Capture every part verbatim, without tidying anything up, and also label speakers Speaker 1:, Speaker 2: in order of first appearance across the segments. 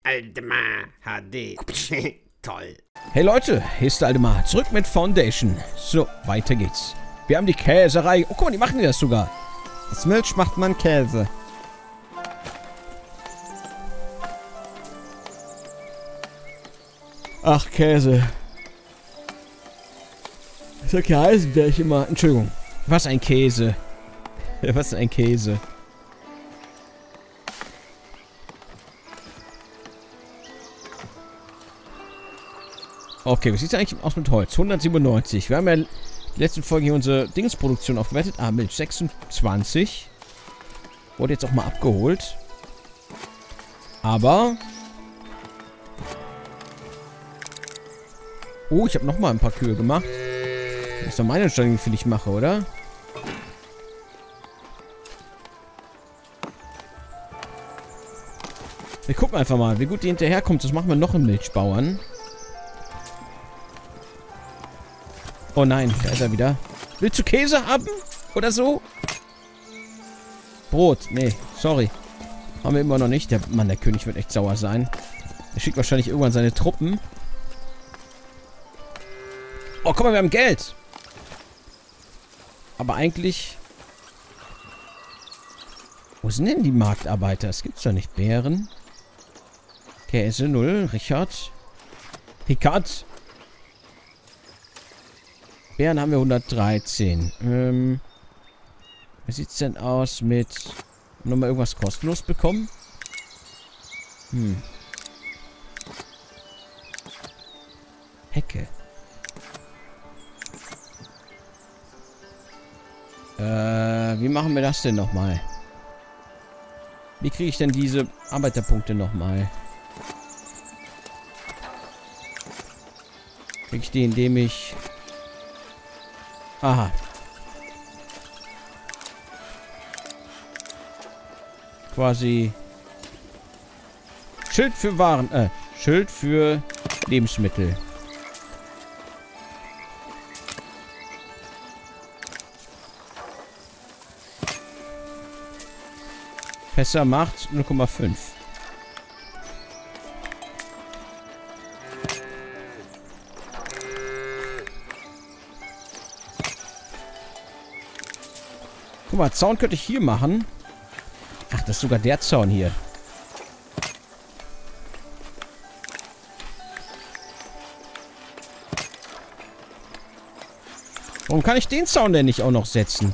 Speaker 1: Aldemar H D. Toll.
Speaker 2: Hey Leute, hier ist der Aldemar. Zurück mit Foundation. So, weiter geht's. Wir haben die Käserei. Oh, guck mal, die machen das sogar. Aus Milch macht man Käse. Ach, Käse. Ich sag ja Eisenberg immer. Entschuldigung. Was ein Käse. Was ein Käse. Okay, wie sieht es eigentlich aus mit Holz? hundertsiebenundneunzig. Wir haben ja in der letzten Folge hier unsere Dingsproduktion aufgewertet. Ah, Milch sechsundzwanzig. Wurde jetzt auch mal abgeholt. Aber... Oh, ich habe nochmal ein paar Kühe gemacht. Das ist doch meine Entscheidung, wie viel ich mache, oder? Wir gucken einfach mal, wie gut die hinterherkommt. Das machen wir noch im Milchbauern. Oh nein, da ist er wieder. Willst du Käse haben? Oder so? Brot. Nee, sorry. Haben wir immer noch nicht. Der Mann, der König wird echt sauer sein. Er schickt wahrscheinlich irgendwann seine Truppen. Oh, guck mal, wir haben Geld. Aber eigentlich... Wo sind denn die Marktarbeiter? Das gibt's doch nicht. Bären. Käse, null. Richard. Ricard. Bären haben wir hundertdreizehn. Ähm... Wie sieht's denn aus mit... Nochmal irgendwas kostenlos bekommen? Hm. Hecke. Äh, wie machen wir das denn nochmal? Wie kriege ich denn diese Arbeiterpunkte nochmal? Kriege ich die, indem ich... Aha. Quasi... Schild für Waren... Äh, Schild für Lebensmittel. Fässer macht null Komma fünf. Guck mal, Zaun könnte ich hier machen. Ach, das ist sogar der Zaun hier. Warum kann ich den Zaun denn nicht auch noch setzen?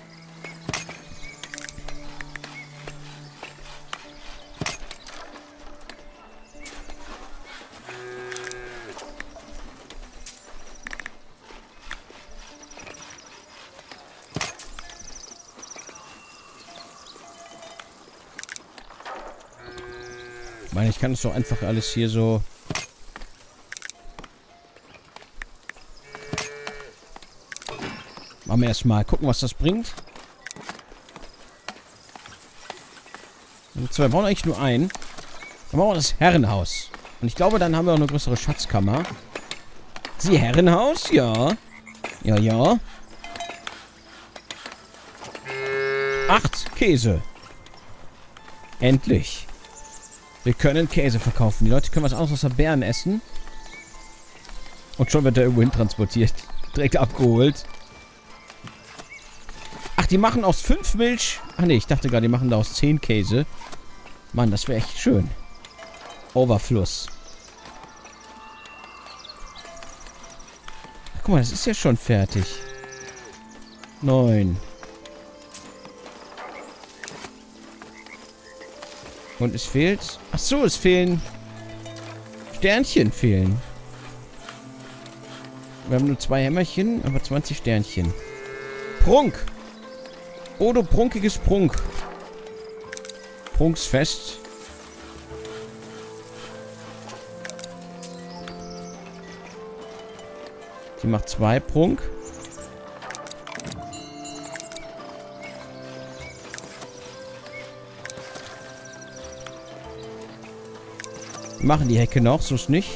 Speaker 2: Ich meine, ich kann es doch einfach alles hier so... Machen wir erstmal. Gucken, was das bringt. Also, wir brauchen eigentlich nur einen. Dann machen wir das Herrenhaus. Und ich glaube, dann haben wir auch eine größere Schatzkammer. Sie Herrenhaus? Ja. Ja, ja. Acht Käse. Endlich. Wir können Käse verkaufen. Die Leute können was anderes außer Beeren essen. Und schon wird er irgendwo hin transportiert. Direkt abgeholt. Ach, die machen aus fünf Milch... Ach nee, ich dachte gerade, die machen da aus zehn Käse. Mann, das wäre echt schön. Overfluss. Ach, guck mal, das ist ja schon fertig. Neun. Und es fehlt... Ach so, es fehlen... Sternchen fehlen. Wir haben nur zwei Hämmerchen, aber zwanzig Sternchen. Prunk! Oh, du prunkiges Prunk. Prunksfest. Die macht zwei Prunk. Machen die Hecke noch, so ist nicht.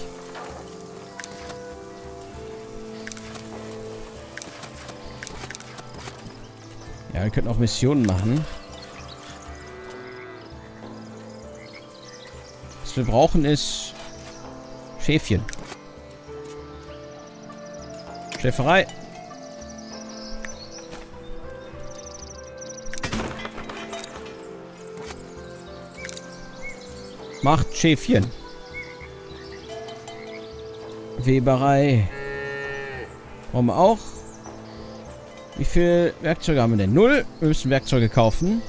Speaker 2: Ja, wir könnten auch Missionen machen. Das wir brauchen, ist Schäfchen. Schäferei. Macht Schäfchen. Weberei. Brauchen wir auch. Wie viel Werkzeuge haben wir denn? Null. Wir müssen Werkzeuge kaufen.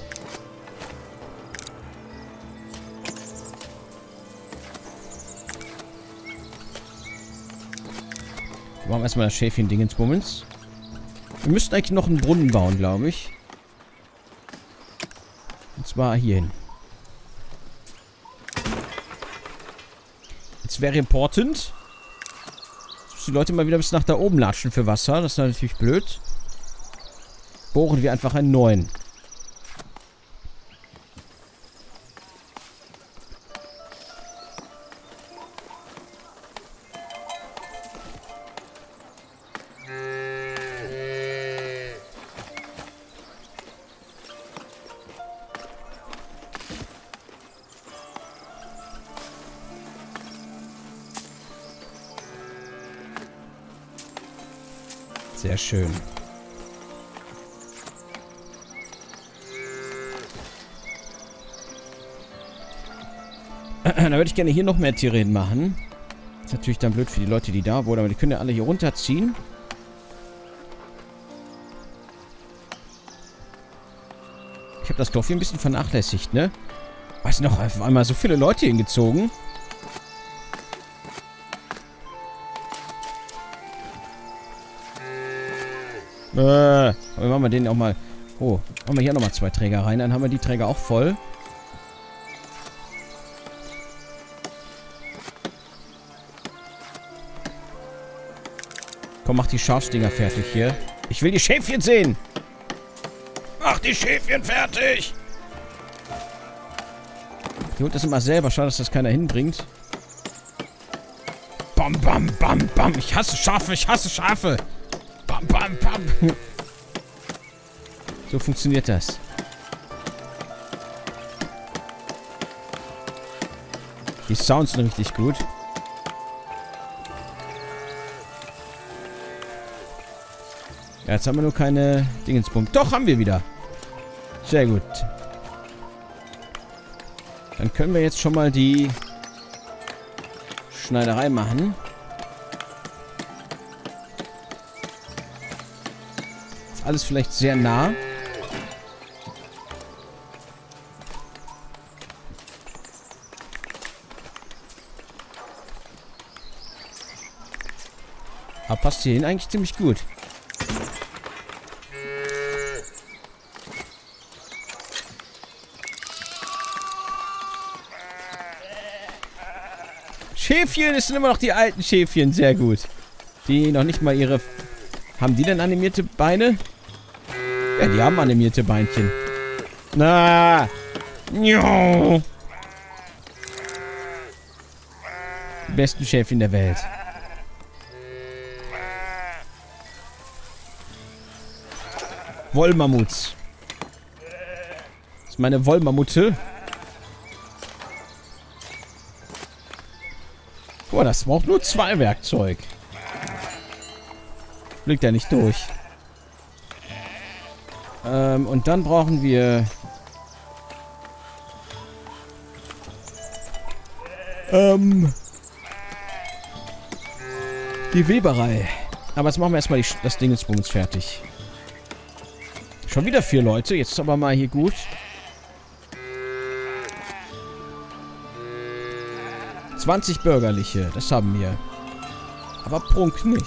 Speaker 2: Wir machen erstmal das Schäfchen-Dingensbummens. Wir müssten eigentlich noch einen Brunnen bauen, glaube ich. Und zwar hierhin. It's very important. Dass die Leute mal wieder bis nach da oben latschen für Wasser. Das ist natürlich blöd. Bohren wir einfach einen neuen. Sehr schön. Da würde ich gerne hier noch mehr Tiere machen. Ist natürlich dann blöd für die Leute, die da wohnen, aber die können ja alle hier runterziehen. Ich habe das Dorf hier ein bisschen vernachlässigt, ne? Weiß noch, auf einmal so viele Leute hingezogen. Äh, aber machen wir den auch mal... Oh, machen wir hier nochmal zwei Träger rein, dann haben wir die Träger auch voll. Komm, mach die Schafsdinger fertig hier. Ich will die Schäfchen sehen. Mach die Schäfchen fertig. Die holt das immer selber. Schade, dass das keiner hinbringt. Bam, bam, bam, bam. Ich hasse Schafe, ich hasse Schafe. Bam, bam, bam. So funktioniert das. Die Sounds sind richtig gut. Ja, jetzt haben wir nur keine Dingenspunkte. Doch, haben wir wieder. Sehr gut. Dann können wir jetzt schon mal die Schneiderei machen. Ist alles vielleicht sehr nah. Aber passt hierhin eigentlich ziemlich gut. Schäfchen, es sind immer noch die alten Schäfchen. Sehr gut. Die noch nicht mal ihre... Haben die denn animierte Beine? Ja, die haben animierte Beinchen. Na. Die besten Schäfchen der Welt. Wollmammuts. Das ist meine Wollmammute. Boah, das braucht nur zwei Werkzeug. Blickt ja nicht durch. Ähm, und dann brauchen wir... Ähm... Die Weberei. Aber jetzt machen wir erstmal die, das Dingensbums fertig. Schon wieder vier Leute. Jetzt ist aber mal hier gut. zwanzig Bürgerliche. Das haben wir. Aber Prunk nicht.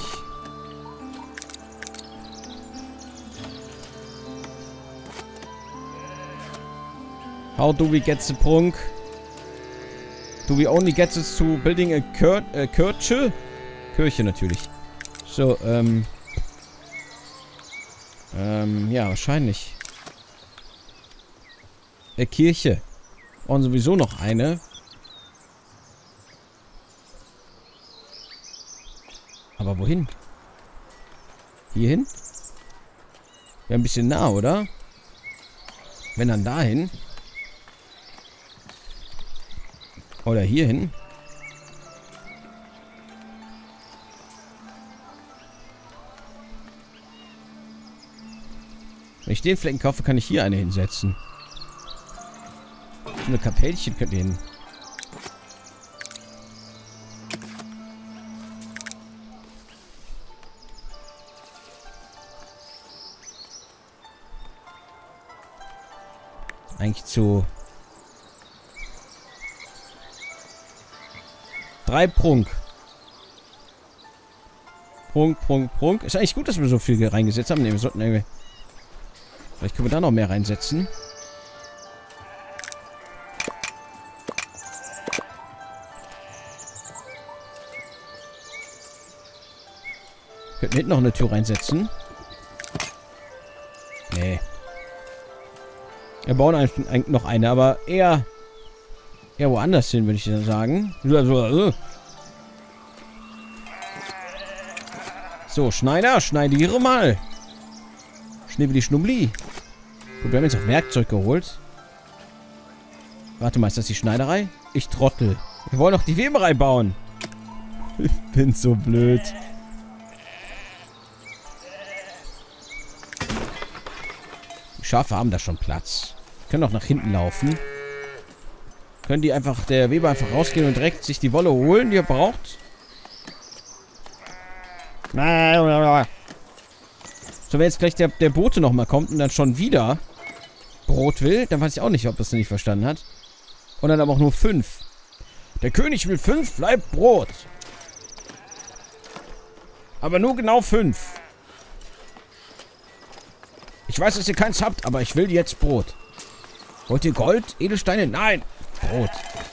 Speaker 2: How do we get the Prunk? Do we only get this to building a Kir äh, Kirche? Kirche natürlich. So, ähm... Ähm, ja, wahrscheinlich. Eine Kirche. Und sowieso noch eine. Aber wohin? Hierhin? Wäre ein bisschen nah, oder? Wenn dann dahin. Oder hier hin. Wenn ich den Flecken kaufe, kann ich hier eine hinsetzen. So eine Kapellchen könnte hin. Eigentlich zu... Drei Prunk. Prunk, Prunk, Prunk. Ist eigentlich gut, dass wir so viel reingesetzt haben. Ne, wir sollten irgendwie... Vielleicht können wir da noch mehr reinsetzen. Könnten wir hinten noch eine Tür reinsetzen? Nee. Wir bauen eigentlich noch eine, aber eher... eher woanders hin, würde ich dann sagen. So, Schneider, schneidiere mal. Schnibbeli Schnubbli. Gut, wir haben jetzt auch Werkzeug geholt. Warte mal, ist das die Schneiderei? Ich Trottel. Wir wollen doch die Weberei bauen. Ich bin so blöd. Die Schafe haben da schon Platz. Die können auch nach hinten laufen. Können die einfach, der Weber einfach rausgehen und direkt sich die Wolle holen, die er braucht? So, wenn jetzt gleich der, der Bote nochmal kommt und dann schon wieder Brot will, dann weiß ich auch nicht, ob das nicht verstanden hat. Und dann aber auch nur fünf. Der König will fünf, bleibt Brot. Aber nur genau fünf. Ich weiß, dass ihr keins habt, aber ich will jetzt Brot. Wollt ihr Gold? Edelsteine? Nein. Brot.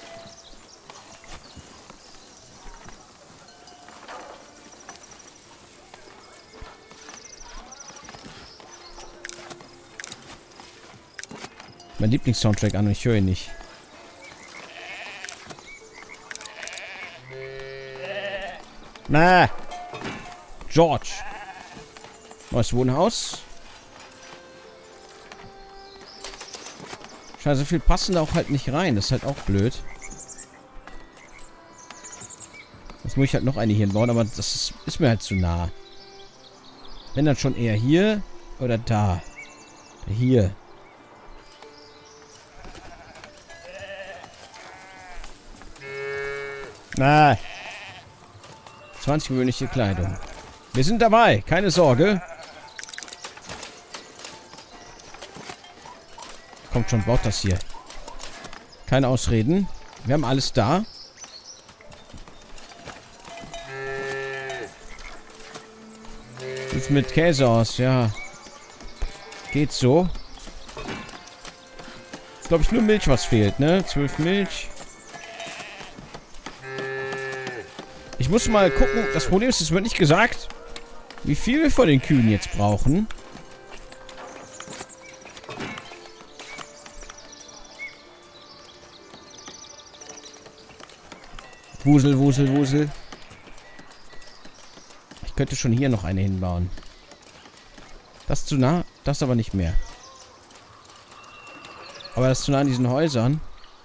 Speaker 2: Mein Lieblingssoundtrack an und ich höre ihn nicht. Na. George. Neues Wohnhaus. Scheiße, so viel passen da auch halt nicht rein. Das ist halt auch blöd. Jetzt muss ich halt noch eine hier bauen, aber das ist, ist mir halt zu nah. Wenn dann schon eher hier oder da. Hier. Na. zwanzig gewöhnliche Kleidung. Wir sind dabei, keine Sorge. Kommt schon, baut das hier. Keine Ausreden. Wir haben alles da. Sieht mit Käse aus, ja. Geht so. Ist, glaube ich, nur Milch, was fehlt, ne? Zwölf Milch. Ich muss mal gucken. Das Problem ist, es wird nicht gesagt, wie viel wir von den Kühen jetzt brauchen. Wusel, Wusel, Wusel. Ich könnte schon hier noch eine hinbauen. Das ist zu nah, das aber nicht mehr. Aber das ist zu nah an diesen Häusern.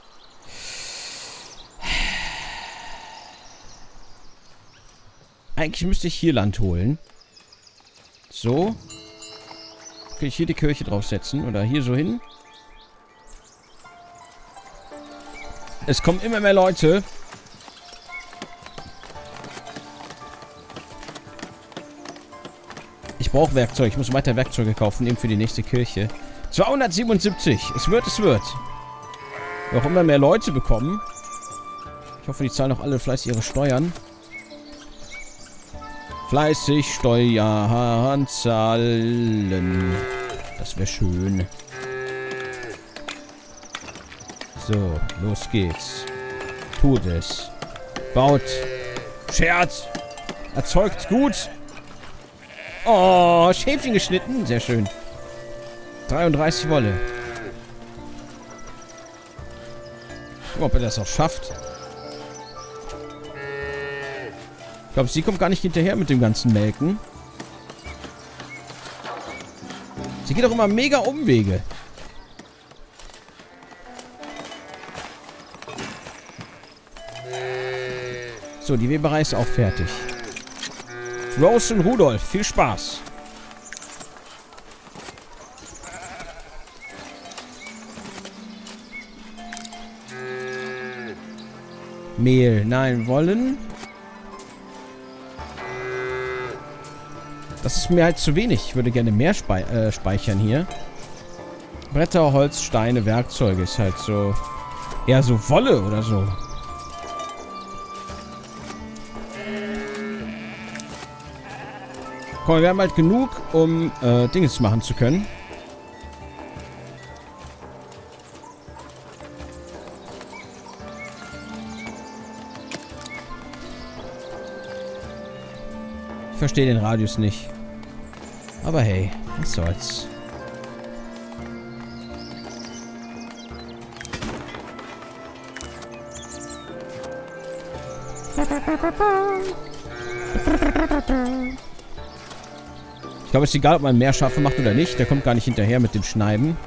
Speaker 2: Eigentlich müsste ich hier Land holen. So. Kann ich hier die Kirche draufsetzen oder hier so hin. Es kommen immer mehr Leute. Ich brauche Werkzeug. Ich muss weiter Werkzeuge kaufen, eben für die nächste Kirche. zweihundertsiebenundsiebzig. Es wird, es wird. Wir auch immer mehr Leute bekommen. Ich hoffe, die zahlen auch alle fleißig ihre Steuern. Fleißig Steuern zahlen. Das wäre schön. So, los geht's. Tut es. Baut. Schert. Erzeugt gut. Oh, Schäfchen geschnitten. Sehr schön. dreiunddreißig Wolle. Guck mal, ob er das auch schafft. Ich glaube, sie kommt gar nicht hinterher mit dem ganzen Melken. Sie geht auch immer mega Umwege. So, die Weberei ist auch fertig. Rose und Rudolf, viel Spaß. Mehl, nein, wollen. Das ist mir halt zu wenig. Ich würde gerne mehr spei äh, speichern hier. Bretter, Holz, Steine, Werkzeuge ist halt so... eher so Wolle oder so. Komm, wir haben halt genug, um äh, Dinge machen zu können. Ich verstehe den Radius nicht. Aber hey, was soll's. Ich glaube, es ist egal, ob man mehr Schafe macht oder nicht. Der kommt gar nicht hinterher mit dem Schneiden.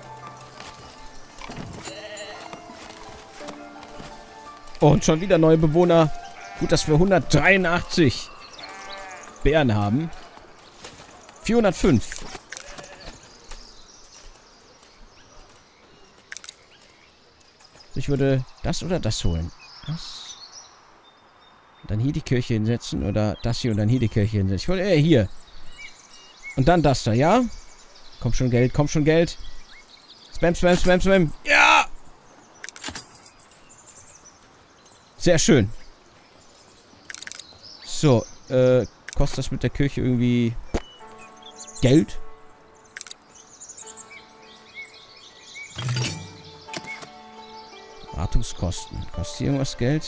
Speaker 2: Oh, und schon wieder neue Bewohner. Gut, dass wir hundertdreiundachtzig Bären haben. vierhundertfünf. Ich würde das oder das holen. Das. Und dann hier die Kirche hinsetzen. Oder das hier und dann hier die Kirche hinsetzen. Ich wollte eher hier. Und dann das da, ja? Kommt schon Geld, kommt schon Geld. Spam, spam, spam, spam. Ja! Sehr schön. So, äh, kostet das mit der Kirche irgendwie Geld? Wartungskosten. Kostet hier irgendwas Geld?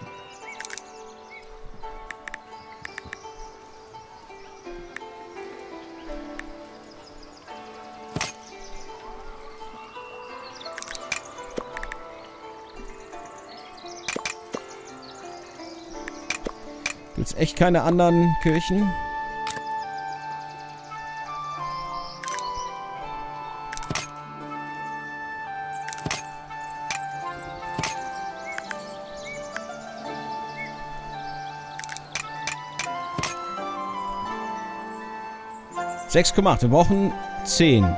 Speaker 2: Gibt's echt keine anderen Kirchen? sechs Komma acht. Wir brauchen zehn.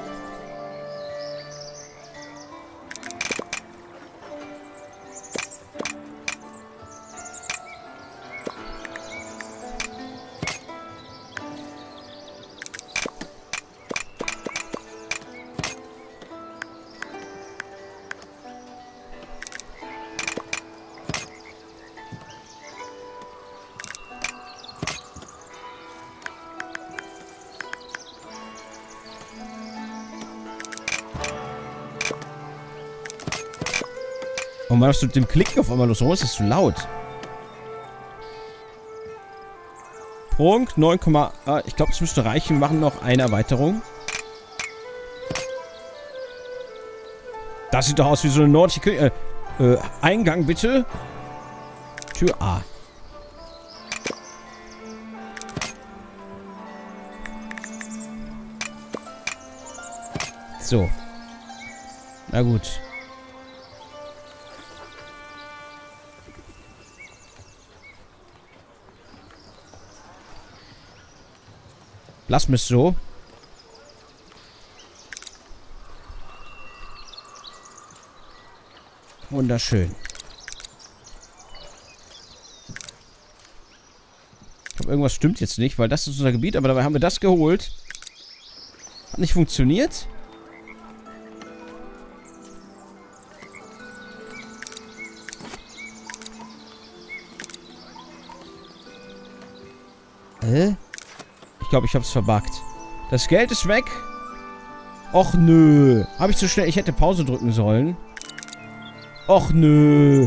Speaker 2: Warum machst du mit dem Klicken auf einmal los? Warum ist das so laut? Prunk, neun, ah, ich glaube, es müsste reichen. Wir machen noch eine Erweiterung. Das sieht doch aus wie so eine nordische Kirche. Äh, äh, Eingang bitte. Tür A. So. Na gut. Lass mich so. Wunderschön. Ich glaube, irgendwas stimmt jetzt nicht, weil das ist unser Gebiet, aber dabei haben wir das geholt. Hat nicht funktioniert. Hä? Ich glaube, ich habe es verbuggt. Das Geld ist weg. Och, nö. Habe ich zu schnell... Ich hätte Pause drücken sollen. Och, nö.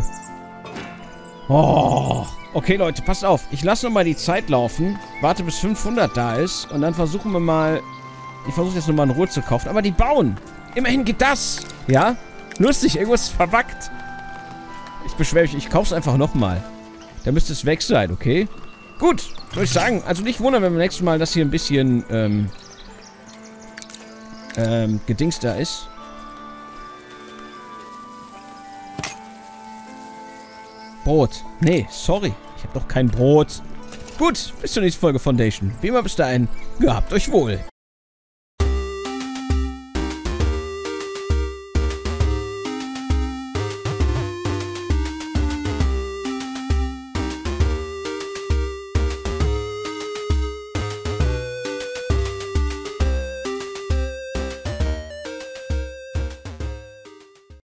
Speaker 2: Oh. Okay, Leute, passt auf. Ich lasse nochmal die Zeit laufen. Warte, bis fünfhundert da ist. Und dann versuchen wir mal... Ich versuche jetzt nochmal in Ruhe zu kaufen. Aber die bauen. Immerhin geht das. Ja? Lustig, irgendwas ist verbuggt. Ich beschwere mich. Ich kaufe es einfach nochmal. Da müsste es weg sein, okay? Gut, würde ich sagen. Also nicht wundern, wenn beim nächsten Mal das hier ein bisschen, ähm, ähm, gedingst da ist. Brot. Nee, sorry. Ich habe doch kein Brot. Gut, bis zur nächsten Folge Foundation. Wie immer bis dahin, gehabt euch wohl.